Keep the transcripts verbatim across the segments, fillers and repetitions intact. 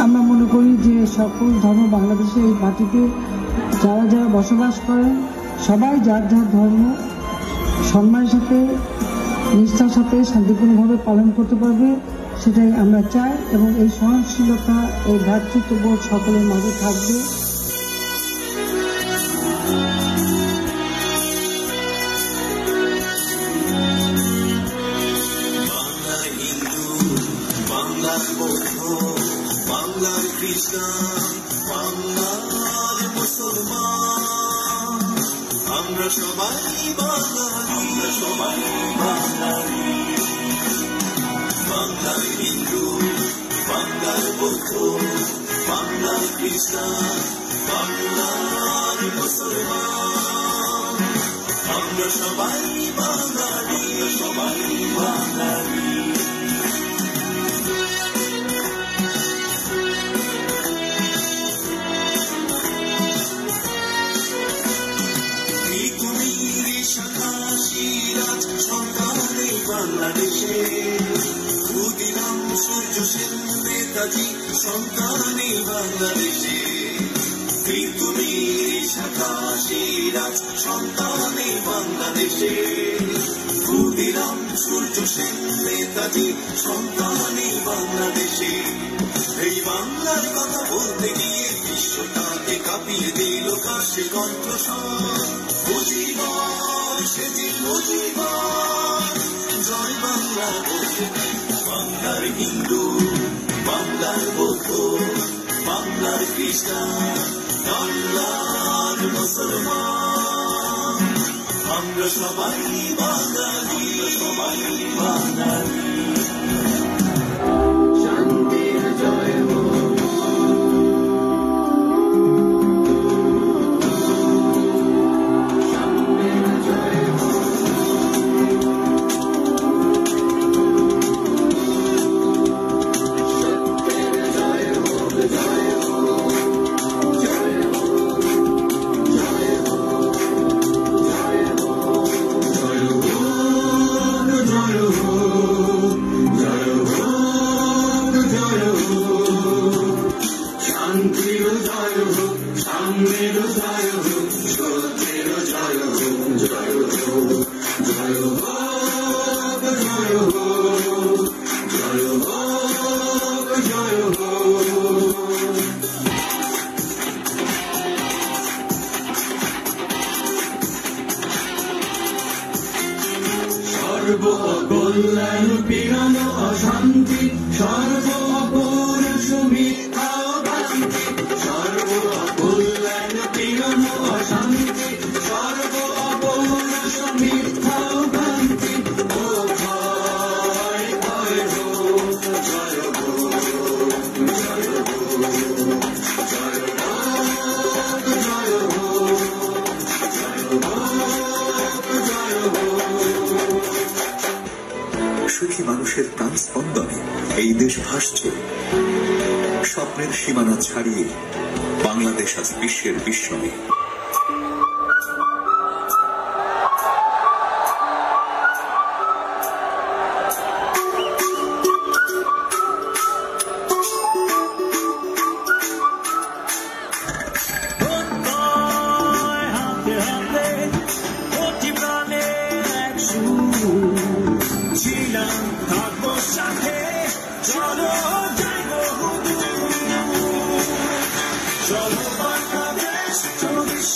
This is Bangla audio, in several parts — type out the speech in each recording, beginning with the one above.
আমরা মনে করি যে সকল ধর্ম বাংলাদেশে এই মাটিতে যারা যারা বসবাস করেন সবাই যার যার ধর্ম সম্মানের সাথে নিষ্ঠার সাথে শান্তিপূর্ণভাবে পালন করতে পারবে, সেটাই আমরা চাই। এবং এই সহনশীলতা, এই ভ্রাতৃত্ববোধ সকলের মাঝে থাকবে। বাংলার বৌদ্ধ, বাংলার খ্রিস্টান, বাংলার মুসলমান, আমরা সবাই বাঙালি, আমরা সবাই বাঙালি। বাংলার হিন্দু, বাংলার বৌদ্ধ, বাংলার খ্রিস্টান, বাংলার মুসলমান, আমরা সবাই বাঙালি, আমরা সবাই বাঙালি। বাংলাদেশে ক্ষুদিরাম সূর্য সেন নেতাজি সন্তানে বাংলাদেশে, তুমি শাখা সিরাজ সন্তানে বাংলাদেশে, ক্ষুদিরাম সূর্য সেন নেতাজি সন্তানে বাংলাদেশে। এই বাংলার কথা বলতে গিয়ে বিশ্বটাকে কাঁপিয়ে দিল কাশে কণ্ঠস্বর, মুজিবর সেদিন মুজিবর, জয় বাংলা বলতে বাংলার হিন্দু, বাংলার বৌদ্ধ, বাংলার খ্রিস্টান, বাংলার মুসলমান, আমরা সবাই বাঙালি, সবাই বাঙালি। শান্তির জয় হোক, শান্তির জয় হোক, সত্যের জয় হোক, জয় হোক, জয় হোক, জয় হোক, জয় হোক, জয় হোক, জয় হোক, জয় হোক, জয় হোক, শান্তির জয় হোক, সাম্যের জয় হোক, সত্যের জয় হোক, জয় হোক, জয় হোক, জয় হোক, জয় হোক, জয় হোক। সর্ব অকল্যাণ পীড়ন অশান্তি, সর্ব অপৌরুষ মিথ্যা ভ্রান্তি, সর্ব অকল্যাণ পীড়ন অশান্তি, সর্ব অপৌরুষ মিথ্যা ভ্রান্তি, ও ভয় ভয় হোক, জয় হোক, জয় হোক, জয় হোক, জয় হোক, জয় হোক, জয় হোক। সুখী মানুষের প্রাণ স্পন্দনে এই দেশ ভাসছে। স্বপ্নের সীমানা ছাড়িয়ে বাংলাদেশ আজ বিশ্বের বিস্ময়ে। চলো বাংলাদেশ, চলো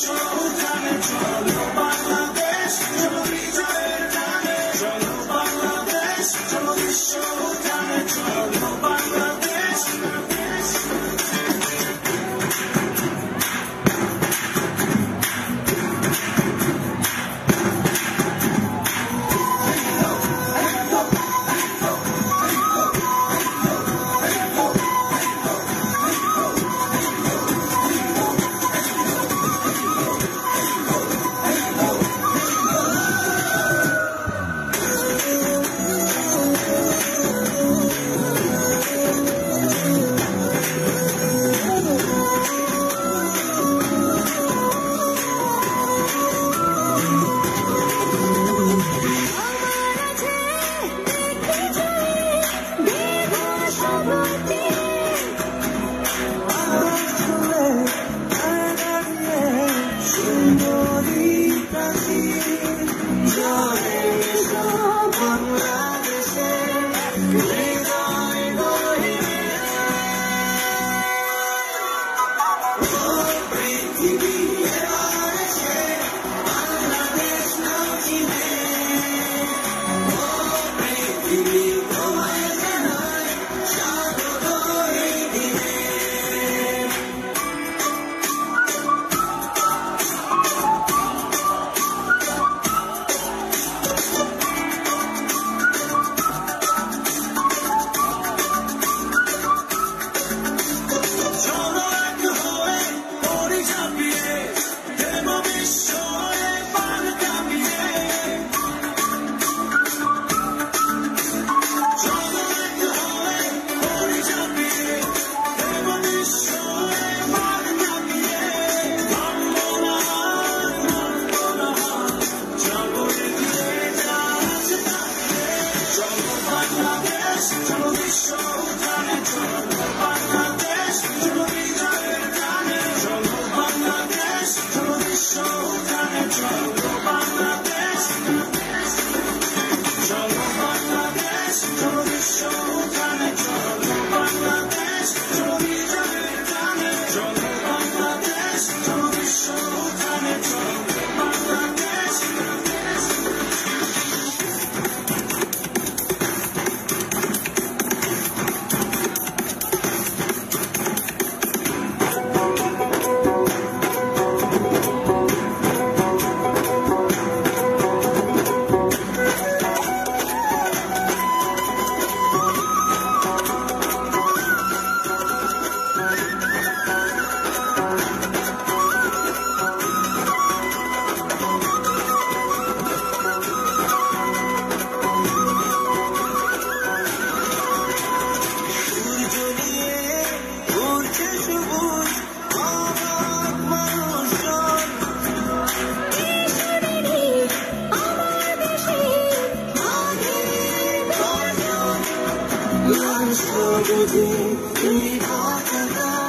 যে এই পতাকা